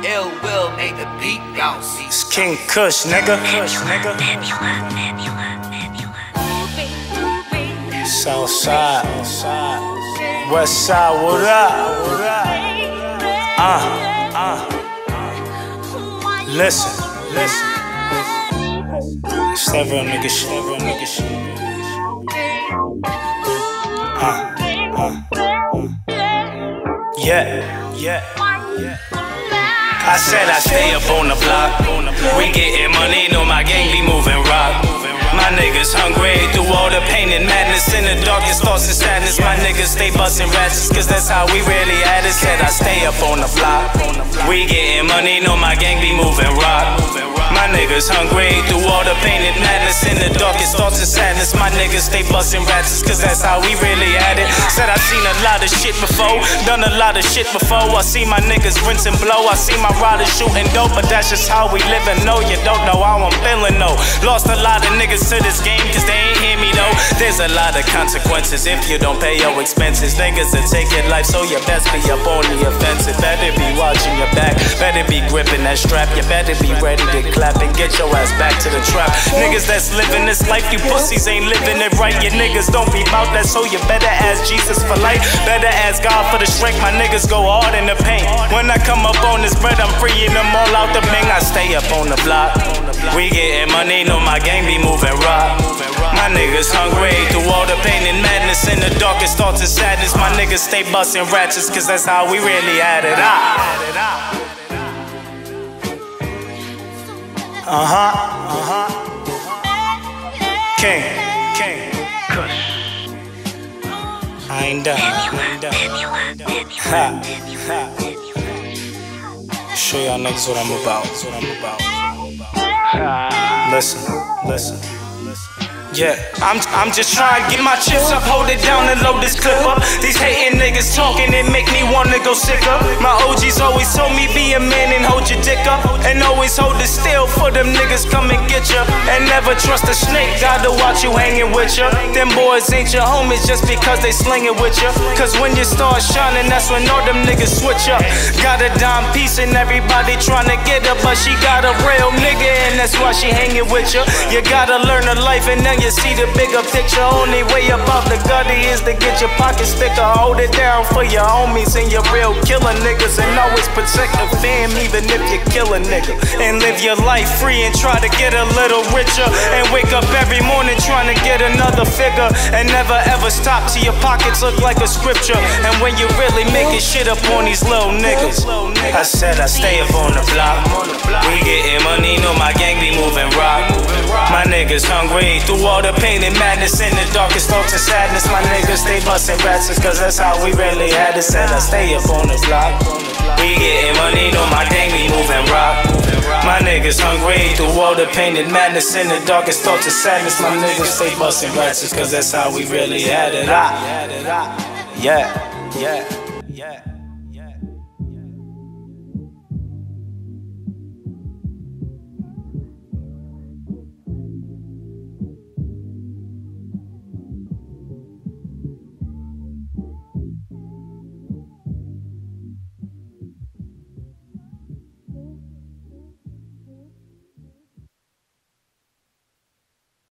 Ill Will made the beat bounce. It's King Kush, nigga. Southside, West Side, what up? Listen. It's that real nigga shit. Yeah. I said I stay up on the block. We getting money, know my gang be moving rock. My niggas hungry through all the pain and madness. In the darkest thoughts and sadness, my niggas stay bustin' ratchets, cause that's how we really had it. Said I stay up on the block. We getting money, know my gang be moving rock. My niggas hungry through all the pain and madness. In the darkest thoughts and sadness, my niggas stay bustin' ratchets, cause that's how we really had it. Said I seen a lot of shit before, done a lot of shit before. I see my niggas rinse and blow, I see my riders shooting dope, but that's just how we livin'. No, you don't know how I'm feeling, no. Lost a lot of niggas to this game, cause they ain't hear me though. There's a lot of consequences if you don't pay your expenses. Niggas that take your life, so you best be up on the offensive. Better be watching your back, better be gripping that strap. You better be ready to clap and get your ass back to the trap. Niggas that's living this life, you pussies ain't living it right. You niggas don't be about that, so you better ask Jesus for life. Better ask God for the strength, my niggas go hard in the paint. When I come up on this bread, I'm freeing them all out the bang. I stay up on the block. We getting money, know my gang be moving rock. My niggas hungry through all the pain and madness. In the darkest thoughts and sadness, my niggas stay bustin' ratchets, cause that's how we really had it. King Kush. I ain't done. Show y'all niggas what I'm about. Listen. Yeah, I'm just trying to get my chips up, hold it down and load this clip up. These hating niggas talking, it make me wanna go sick up. My OGs always told me be a man and hold your dick up, and always hold it still for them niggas come and get ya. And never trust a snake, gotta watch you hanging with ya. Them boys ain't your homies just because they slinging with ya. Cause when you start shining, that's when all them niggas switch up. Got a dime piece and everybody tryna get her, but she got a real nigga and that's why she hanging with ya. You gotta learn a life and then you see the bigger picture. Only way above the gutty is to get your pockets thicker. Hold it down for your homies and your real killer niggas, and always protect the fam even if you kill a nigga. And live your life free and try to get a little richer, and wake up every morning trying to get another figure, and never ever stop till your pockets look like a scripture. And when you really making shit up on these little niggas, I said I stay up on the block. We getting money, know my gang be moving rock. My niggas hungry through all the pain and madness. In the darkest thoughts and sadness, my niggas stay bustin' ratchets, cause that's how we really had it. Said I stay up on the block. We getting money, know my gang be moving rock. My niggas hungry through all the pain and madness. In the darkest thoughts and sadness, my niggas stay bustin' ratchets, cause that's how we really had it. Yeah.